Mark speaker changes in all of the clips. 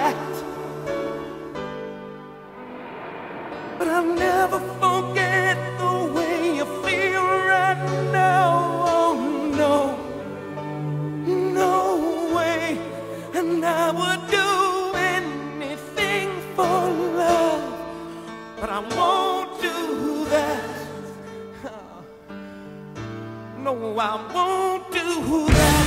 Speaker 1: that. But I'll never forget the way you feel right now. Oh no, no way. And I would do anything for love, but I won't do that. No, I won't do that.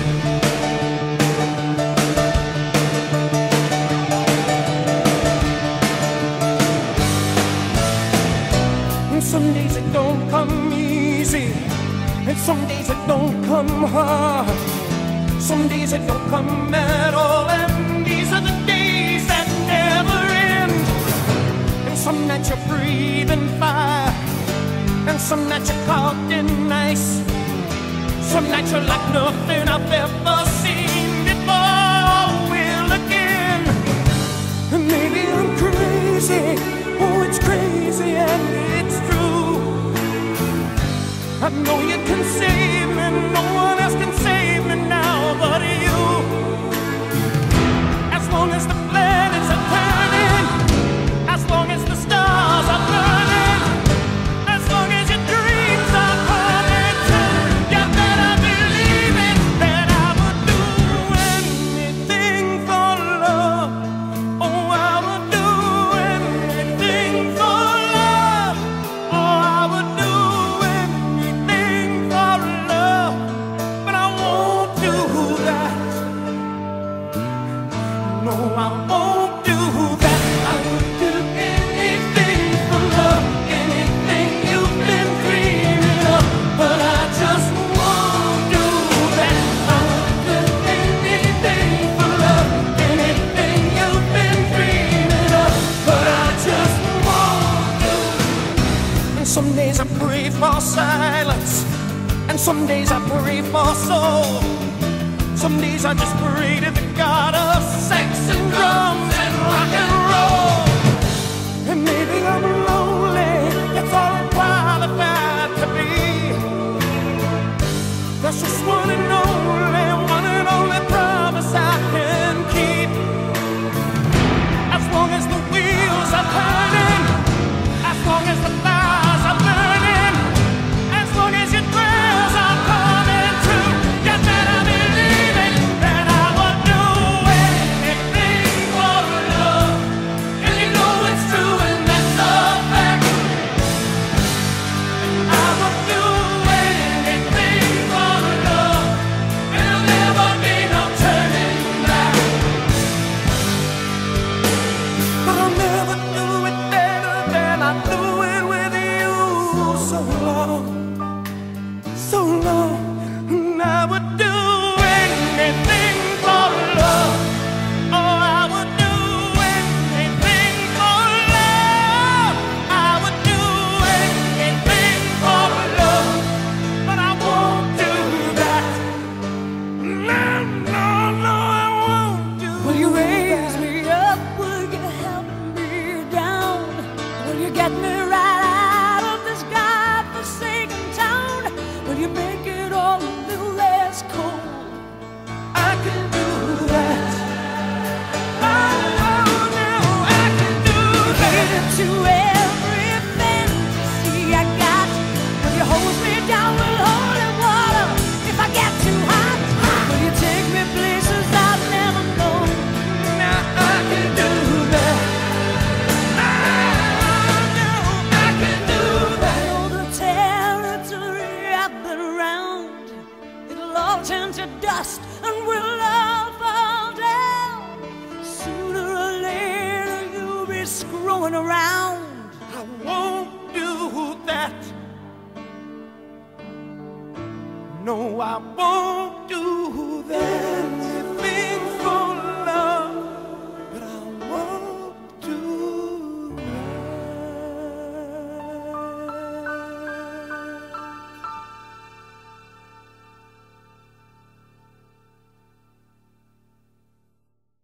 Speaker 1: And some days it don't come easy, and some days it don't come hard. Some days it don't come at all, and these are the days that never end. And some nights you're breathing fire, and some nights you're caught in ice. Some nights you're like nothing I've ever seen before. Will again, and maybe I'm crazy. Oh, it's crazy and it's true. I know you can save me, no one else can save me now but you. As long as the planets are turning, as long as the stars are burning, as long as your dreams are coming true, you better believe it, that I would do anything for love. Oh, I would do anything for love. Oh, I would do anything for love, but I won't do that. No, I won't do that. I would do anything for love, anything you've been dreaming of, but I just won't do that. I would do anything for love, anything you've been dreaming of, but I just won't do. And some days I pray for silence, and some days I pray for soul. Some days I just pray to the God of sex and drums and rock and roll. And maybe I'm lonely, that's all I'm qualified to be. That's just one and only promise I can keep. As long as the wheels are turning, as long as the fires are burning, as long as your prayers are coming true, you better believe it, that I would do anything for love. And you know it's true, and that's a fact. I would do anything for love, and there'll never be no turning back. But I'll never do it better than I do it with you. So long, so long, and I would do anything for love. Oh, I would do anything for love. I would do anything for love, but I won't do that. No, no, no, I won't do that.
Speaker 2: Will you raise me up? Will you help me down? Will you get me right out of this godforsaken town? Will you make it all a little less cold?
Speaker 1: I can do that. Oh, no, I can do that.
Speaker 2: To every fantasy I got, will you hold me down with holy water if I get too hot? Will you take me places I've never known?
Speaker 1: Now I can do that. Oh, no, I can do that.
Speaker 2: I know the territory I've been around, it'll all turn to dust and we'll all fall down. Sooner or later you'll be screwing around.
Speaker 1: I won't do that. No, I won't.